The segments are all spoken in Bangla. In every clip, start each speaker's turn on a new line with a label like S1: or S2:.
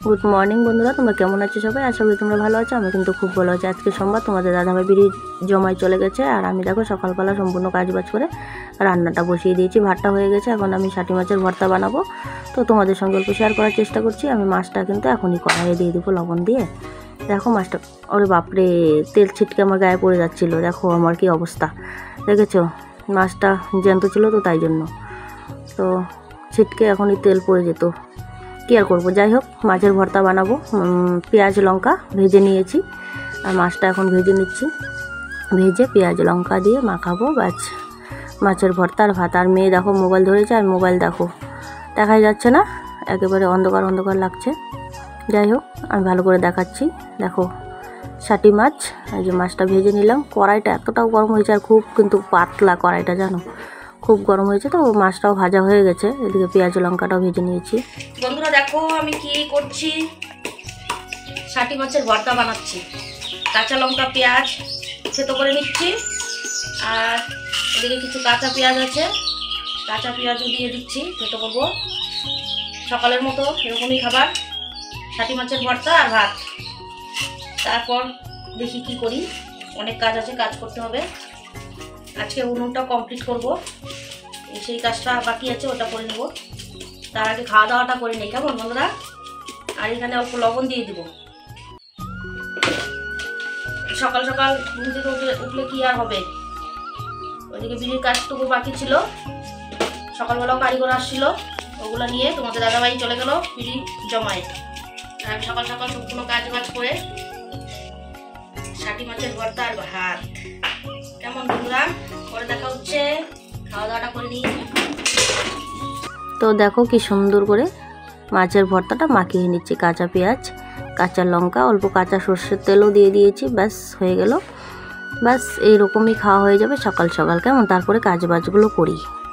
S1: গুড মর্নিং বন্ধুরা, তোমরা কেমন আছো সবাই? আশা করি তোমরা ভালো আছো। আমি কিন্তু খুব ভালো আছি। আজকে সোমবার, তোমাদের দাদাভাই বিড়ি জমায় চলে গেছে, আর আমি দেখো সকালবেলা সম্পূর্ণ কাজবাজ করে রান্নাটা বসিয়ে দিয়েছি। ভাতটা হয়ে গেছে, এখন আমি শাটি মাছের ভর্তা বানাবো। তো তোমাদের সঙ্গে অল্প শেয়ার করার চেষ্টা করছি। আমি মাছটা কিন্তু এখনই কড়াইয়ে দিয়ে দেবো লবণ দিয়ে। দেখো মাছটা, ওরে বাপরে, তেল ছিটকে আমার গায়ে পড়ে যাচ্ছিলো। দেখো আমার কি অবস্থা, দেখেছো? মাছটা জ্যান্ত ছিল তো, তাই জন্য তো ছিটকে এখনই তেল পড়ে যেত। কী আর করবো, যাই হোক, মাছের ভর্তা বানাবো। পেঁয়াজ লঙ্কা ভেজে নিয়েছি, আর মাছটা এখন ভেজে নিচ্ছি। ভেজে পেঁয়াজ লঙ্কা দিয়ে মাখাবো, ব্যাস মাছের ভর্তা আর ভাত। আর মেয়ে দেখো মোবাইল ধরেছে, আর মোবাইল দেখো দেখাই যাচ্ছে না, একেবারে অন্ধকার অন্ধকার লাগছে। যাই হোক, আমি ভালো করে দেখাচ্ছি। দেখো শাটি মাছ, এই যে মাছটা ভেজে নিলাম। কড়াইটা এতটাও গরম হয়েছে, আর খুব কিন্তু পাতলা কড়াইটা, জানো, খুব গরম হয়েছে। তো মাছটাও ভাজা হয়ে গেছে, এদিকে পেঁয়াজ লঙ্কাটাও ভেজে নিয়েছি।
S2: বন্ধুরা দেখো আমি কি করছি, শাটি মাছের ভর্তা বানাচ্ছি। কাঁচা লঙ্কা পেঁয়াজ থেতো করে নিচ্ছি, আর এদিকে কিছু কাঁচা পেঁয়াজ আছে, কাঁচা পেঁয়াজও দিয়ে দিচ্ছি, থেতো করবো। সকালের মতো এরকমই খাবার, শাটি মাছের ভর্তা আর ভাত। তারপর দেখি কি করি, অনেক কাজ আছে, কাজ করতে হবে। আজকে উনুনটা কমপ্লিট করব, সেই কাজটা বাকি আছে, ওটা করে নেব। তার আগে খাওয়া দাওয়াটা করে নেই, কেমন বন্ধুরা? আর এখানে অল্প লবণ দিয়ে দিব। সকাল সকাল ঘুম থেকে উঠলে কি আর হবে। ওইদিকে বিড়ির কাজটুকু বাকি ছিল, সকালবেলাও কারিগর আসছিল, ওগুলো নিয়ে তোমাদের দাদাভাই চলে গেল বিড়ি জমায়। আর আমি সকাল সকাল সম্পূর্ণ কাজ বাজ করে শাটি মাছের ভর্তা আর ভাত। কেমন বন্ধুরা? পরে দেখা হচ্ছে, খাওয়া দাওয়াটা করে নিই।
S1: তো দেখো কি সুন্দর করে মাছের ভর্তাটা মাখিয়ে নিচ্ছি। কাঁচা পেঁয়াজ, কাঁচা লঙ্কা, অল্প কাঁচা সর্ষের তেলও দিয়ে দিয়েছি, ব্যাস হয়ে গেল। ব্যাস এইরকমই খাওয়া হয়ে যাবে সকাল সকাল, কেমন? তারপরে কাজ বাজগুলো করি।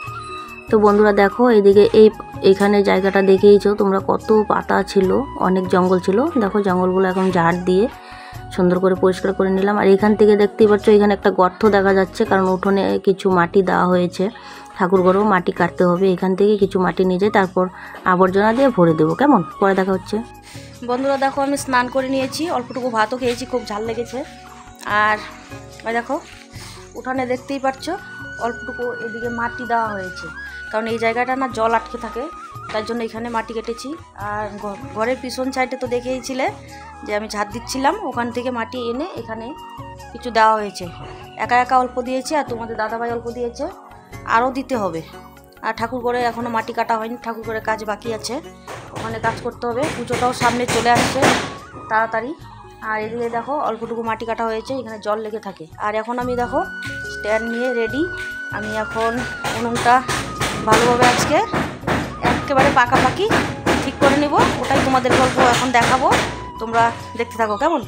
S1: তো বন্ধুরা দেখো, এইদিকে এইখানে জায়গাটা দেখেইছো তোমরা, কত পাতা ছিল, অনেক জঙ্গল ছিল। দেখো জঙ্গলগুলো এখন ঝাড় দিয়ে সুন্দর করে পরিষ্কার করে নিলাম। আর এখান থেকে দেখতেই পাচ্ছ, এখানে একটা গর্ত দেখা যাচ্ছে, কারণ উঠোনে কিছু মাটি দেওয়া হয়েছে। ঠাকুর ঘরেও মাটি কাটতে হবে, এখান থেকে কিছু মাটি নিয়ে যাই, তারপর আবর্জনা দিয়ে ভরে দেবো, কেমন? পরে দেখা হচ্ছে।
S2: বন্ধুরা দেখো আমি স্নান করে নিয়েছি, অল্পটুকু ভাতও খেয়েছি, খুব ঝাল লেগেছে। আর দেখো উঠানে দেখতেই পাচ্ছ অল্পটুকু এদিকে মাটি দেওয়া হয়েছে, কারণ এই জায়গাটা না জল আটকে থাকে, তার জন্য এখানে মাটি কেটেছি। আর ঘরের পিছন সাইডে তো দেখেইছিলে যে আমি ঝাড় দিচ্ছিলাম, ওখান থেকে মাটি এনে এখানে কিছু দেওয়া হয়েছে। একা একা অল্প দিয়েছি, আর তোমাদের দাদাভাই অল্প দিয়েছে, আরও দিতে হবে। আর ঠাকুর ঘরে এখনও মাটি কাটা হয়নি, ঠাকুর ঘরে কাজ বাকি আছে, ওখানে কাজ করতে হবে। পুজোটাও সামনে চলে আসছে তাড়াতাড়ি। আর এদিকে দেখো অল্পটুকু মাটি কাটা হয়েছে, এখানে জল লেগে থাকে। আর এখন আমি দেখো স্ট্যান্ড নিয়ে রেডি। আমি এখন উনুনটা ভালোভাবে আজকে একেবারে পাকাপাকি ঠিক করে নিব, ওটাই তোমাদের গল্প এখন দেখাবো, তোমরা দেখতে থাকো, কেমন?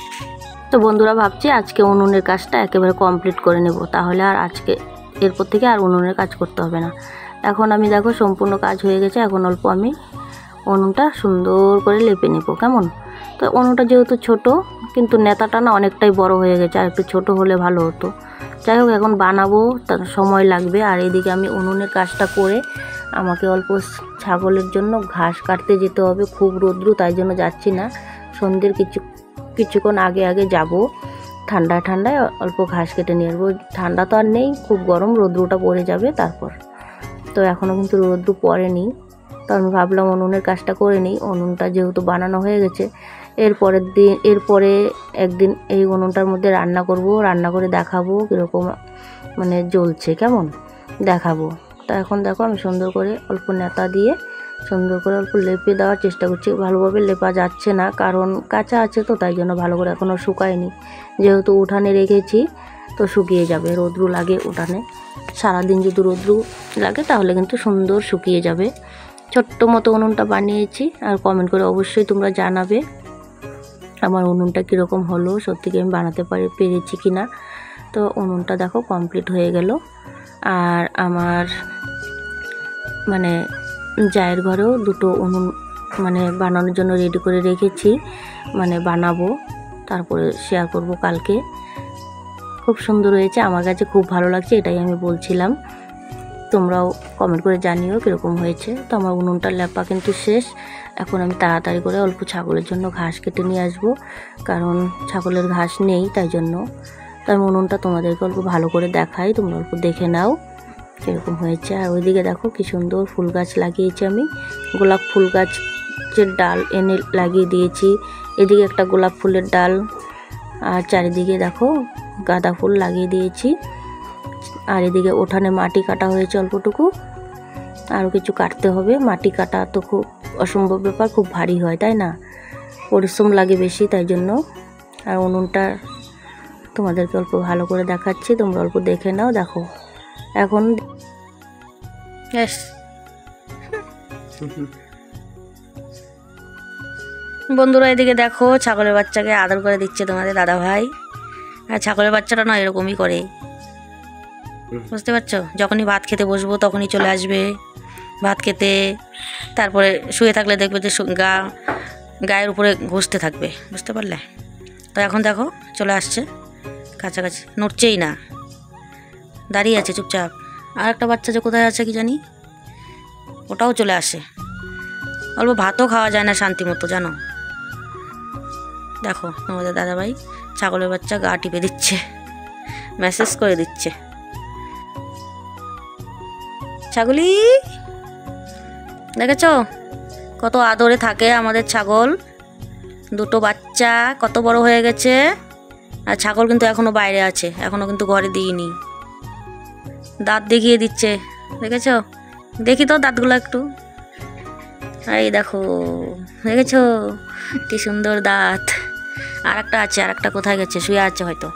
S1: তো বন্ধুরা ভাবছি আজকে উনুনের কাজটা একেবারে কমপ্লিট করে নেব, তাহলে আর আজকে এরপর থেকে আর উনুনের কাজ করতে হবে না। এখন আমি দেখো সম্পূর্ণ কাজ হয়ে গেছে, এখন অল্প আমি উনুনটা সুন্দর করে লেপে নেব, কেমন? তো উনুনটা যেহেতু ছোট, কিন্তু নেতাটা না অনেকটাই বড় হয়ে গেছে, আর একটু ছোটো হলে ভালো হতো। যাই হোক, এখন বানাবো, তার সময় লাগবে। আর এদিকে আমি উনুনের কাজটা করে আমাকে অল্প ছাগলের জন্য ঘাস কাটতে যেতে হবে, খুব রৌদ্র, তাই জন্য যাচ্ছি না। সন্ধ্যের কিছুক্ষণ আগে আগে যাব, ঠান্ডায় অল্প ঘাস কেটে নিয়ে আসবো। ঠান্ডা তো আর নেই, খুব গরম, রৌদ্রটা পড়ে যাবে তারপর। তো এখনও কিন্তু রৌদ্র পড়েনি, তো আমি ভাবলাম উনুনের কাজটা করে নিই। উনুনটা যেহেতু বানানো হয়ে গেছে, এরপরে একদিন এই উনুনটার মধ্যে রান্না করব, রান্না করে দেখাবো কীরকম মানে জ্বলছে, কেমন দেখাবো। তা এখন দেখো আমি সুন্দর করে অল্প নেতা দিয়ে সুন্দর করে অল্প লেপে দেওয়ার চেষ্টা করছি। ভালোভাবে লেপা যাচ্ছে না, কারণ কাঁচা আছে তো, তাই জন্য ভালো করে এখনও শুকায়নি। যেহেতু উঠানে রেখেছি, তো শুকিয়ে যাবে, রৌদ্র লাগে উঠানে। সারাদিন যদি রৌদ্র লাগে তাহলে কিন্তু সুন্দর শুকিয়ে যাবে। ছোট্ট মতো উনুনটা বানিয়েছি, আর কমেন্ট করে অবশ্যই তোমরা জানাবে আমার উনুনটা কীরকম হলো, সত্যি কি আমি বানাতে পেরেছি কি না। তো উনুনটা দেখো কমপ্লিট হয়ে গেল। আর আমার মানে জায়ের ঘরেও দুটো উনুন মানে বানানোর জন্য রেডি করে রেখেছি, মানে বানাবো, তারপরে শেয়ার করব কালকে। খুব সুন্দর হয়েছে, আমার কাছে খুব ভালো লাগছে, এটাই আমি বলছিলাম। তোমরাও কমেন্ট করে জানিও কীরকম হয়েছে। তো আমার উনুনটা লেপা কিন্তু শেষ। এখন আমি তাড়াতাড়ি করে অল্প ছাগলের জন্য ঘাস কেটে নিয়ে আসবো, কারণ ছাগলের ঘাস নেই, তাই জন্য। তাই উনুনটা তোমাদেরকে অল্প ভালো করে দেখাই, তোমরা অল্প দেখে নাও কীরকম হয়েছে। আর ওইদিকে দেখো কি সুন্দর ফুল গাছ লাগিয়েছি আমি, গোলাপ ফুল গাছের ডাল এনে লাগিয়ে দিয়েছি। এদিকে একটা গোলাপ ফুলের ডাল, আর চারিদিকে দেখো গাঁদা ফুল লাগিয়ে দিয়েছি। আর এদিকে উঠানে মাটি কাটা হয়েছে অল্পটুকু, আরও কিছু কাটতে হবে। মাটি কাটা তো খুব অসম্ভব ব্যাপার, খুব ভারী হয়, তাই না, পরিশ্রম লাগে বেশি, তাই জন্য। আর উনুনটা তোমাদেরকে অল্প ভালো করে দেখাচ্ছি, তোমরা অল্প দেখে নাও। দেখো এখন
S2: বন্ধুরা এদিকে দেখো ছাগলের বাচ্চাকে আদর করে দিচ্ছে তোমাদের দাদা ভাই। আর ছাগলের বাচ্চাটা না এরকমই করে, বুঝতে পারছো? যখনই ভাত খেতে বসবো তখনই চলে আসবে ভাত খেতে, তারপরে শুয়ে থাকলে দেখবে যে গায়ের উপরে ঘষতে থাকবে, বুঝতে পারলে? তো এখন দেখো চলে আসছে কাছাকাছি, নড়ছেই না, দাঁড়িয়ে আছে চুপচাপ। আর একটা বাচ্চা যে কোথায় আছে কি জানি, ওটাও চলে আসে। অল্প ভাতও খাওয়া যায় না শান্তি মতো, জানো। দেখো আমাদের দাদাভাই ছাগলের বাচ্চা গা টিপে দিচ্ছে, মেসেজ করে দিচ্ছে, ছাগলি দেখেছো কত আদরে থাকে আমাদের ছাগল। দুটো বাচ্চা কত বড় হয়ে গেছে। আর ছাগল কিন্তু এখনো বাইরে আছে, এখনো কিন্তু ঘরে দিইনি। দাঁত দেখিয়ে দিচ্ছে, দেখেছো? দেখি তো দাঁতগুলো একটু, এই দেখো, দেখেছো কি সুন্দর দাঁত। আর একটা আছে, আর একটা কোথায় গেছে, শুয়ে আছে হয়তো।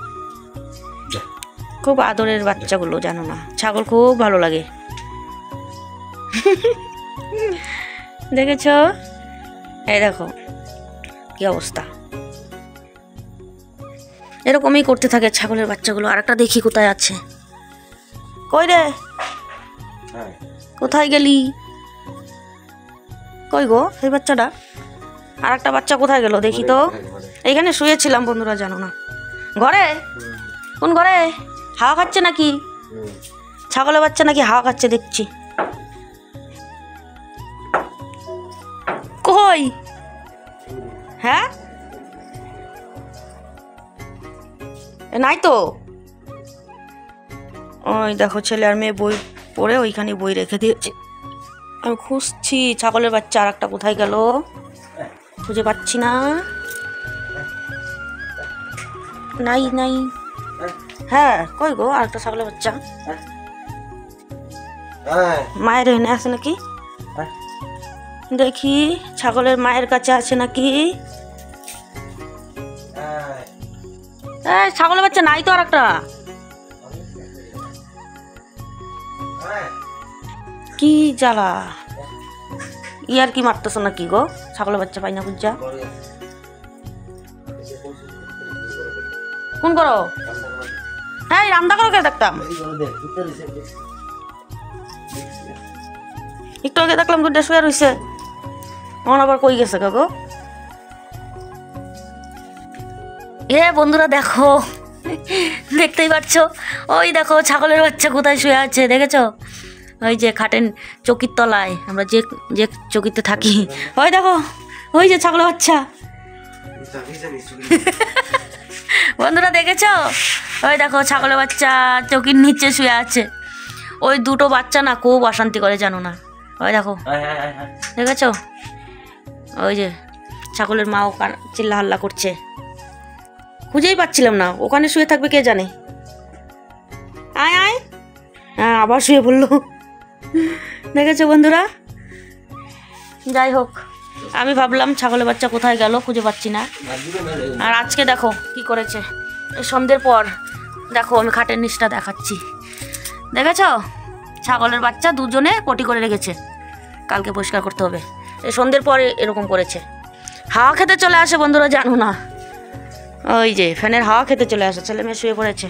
S2: খুব আদরের বাচ্চাগুলো, জানো না, ছাগল খুব ভালো লাগে। দেখেছো? এই দেখো কি অবস্থা, এরকমই করতে থাকে ছাগলের বাচ্চাগুলো। আর একটা দেখি কোথায় আছে, কই রে, কোথায় গেলি, কই গো এই বাচ্চাটা? আর একটা বাচ্চা কোথায় গেল দেখি তো। এইখানে শুয়েছিলাম বন্ধুরা, জানো না। ঘরে? কোন ঘরে? হাওয়া খাচ্ছে নাকি? ছাগলের বাচ্চা নাকি হাওয়া খাচ্ছে দেখছি। কই? হ্যাঁ নাই তো। ওই দেখো ছেলে আর মেয়ে বই পড়ে ওইখানে বই রেখে দিয়েছে। আমি খুঁজছি ছাগলের বাচ্চা আর একটা কোথায় গেল, খুঁজে পাচ্ছি না। নাই নাই, হ্যাঁ কই গো আর একটা ছাগলের বাচ্চা? মায়ের এনে আছে নাকি দেখি, ছাগলের মায়ের কাছে আছে নাকি। ছাগলের বাচ্চা নাই তো আর একটা। কি জ্বালা, ইয়ার কি মারতেছ নাকি গো? ছাগলের বাচ্চা পাই না বুঝা। কোন করো? হ্যাঁ রান্না করো কে দেখতাম, একটু আগে দেখলাম দুধটা শুয়ে রয়েছে, এখন আবার কই গেছে গো? বন্ধুরা দেখো, দেখতেই পাচ্ছ, ওই দেখো ছাগলের বাচ্চা কোথায় শুয়ে আছে, দেখেছো? ওই যে খাটের চকির তলায়, আমরা যে যে চকিতে থাকি, ওই দেখো ওই যে ছাগলের বাচ্চা। বন্ধুরা দেখেছো? ওই দেখো ছাগলের বাচ্চা চকির নিচে শুয়ে আছে। ওই দুটো বাচ্চা না খুব অশান্তি করে, জানো না। ওই দেখো, দেখেছো? ওই যে ছাগলের মাও চিল্লা হাল্লা করছে, খুঁজেই পাচ্ছিলাম না, ওখানে শুয়ে থাকবে কে জানে। আয় আয়, হ্যাঁ আবার শুয়ে পড়লো, দেখেছো বন্ধুরা? যাই হোক, আমি ভাবলাম ছাগলের বাচ্চা কোথায় গেল, খুঁজে পাচ্ছি না। আর আজকে দেখো কি করেছে, এই সন্ধ্যের পর দেখো, আমি খাটের নিচটা দেখাচ্ছি, দেখেছো? ছাগলের বাচ্চা দুজনে পটি করে রেখেছে, কালকে পরিষ্কার করতে হবে। এই সন্ধ্যের পরে এরকম করেছে, হাওয়া খেতে চলে আসে বন্ধুরা, জানো না। ওই যে ফ্যানের হাওয়া খেতে চলে আসে, ছেলে মেয়ে শুয়ে পড়েছে।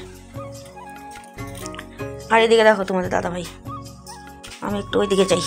S2: আর এদিকে দেখো তোমাদের দাদা ভাই, আমি একটু ওইদিকে যাই।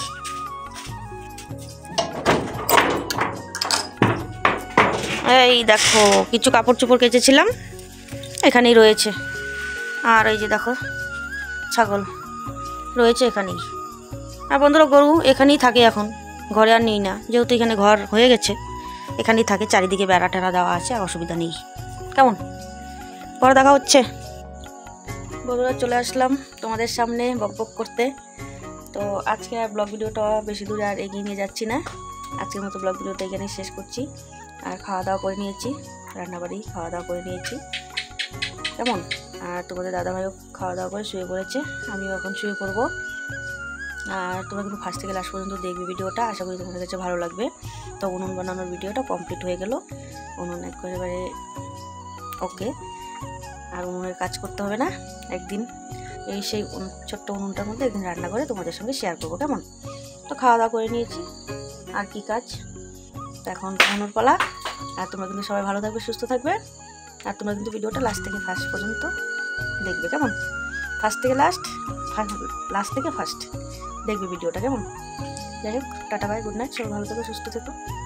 S2: এই দেখো কিছু কাপড় চোপড় কেচেছিলাম, এখানেই রয়েছে। আর এই যে দেখো ছাগল রয়েছে এখানেই। আর বন্ধুরা গরু এখানেই থাকে এখন, ঘরে আর নিই না, যেহেতু এখানে ঘর হয়ে গেছে এখানেই থাকে, চারিদিকে বেড়া টেরা দেওয়া আছে, আর অসুবিধা নেই। কেমন পরে দেখা হচ্ছে। বন্ধুরা চলে আসলাম তোমাদের সামনে বকবক করতে। তো আজকে আর ব্লগ ভিডিওটা বেশি দূরে আর এগিয়ে নিয়ে যাচ্ছি না, আজকের মতো ব্লগ ভিডিওটা এখানেই শেষ করছি। আর খাওয়া দাওয়া করে নিয়েছি, রান্নাবাড়ি খাওয়া দাওয়া করে নিয়েছি কেমন। আর তোমাদের দাদাভাইও খাওয়া দাওয়া করে শুয়ে পড়েছে, আমিও এখন শুয়ে পড়বো। আর তোমরা কিন্তু ফার্স্ট থেকে লাস্ট পর্যন্ত দেখবে ভিডিওটা, আশা করি তোমাদের কাছে ভালো লাগবে। তো উনুন বানানোর ভিডিওটা কমপ্লিট হয়ে গেল, উনুন একেবারে ওকে, আর উনুনের কাজ করতে হবে না। একদিন এই সেই ছোট্ট উনুনটার মধ্যে একদিন রান্না করে তোমাদের সঙ্গে শেয়ার করবো কেমন। তো খাওয়া দাওয়া করে নিয়েছি, আর কি কাজ। তো এখন ঘুমানোর পালা। আর তোমরা কিন্তু সবাই ভালো থাকবে, সুস্থ থাকবে। আর তোমরা কিন্তু ভিডিওটা লাস্ট থেকে ফার্স্ট পর্যন্ত দেখবে কেমন, ফার্স্ট থেকে লাস্ট, লাস্ট থেকে ফার্স্ট দেখবে ভিডিওটা কেমন। যাই হোক, টাটা বাই, গুড নাইট, সবাই ভালো থাকবে, সুস্থ থেকো।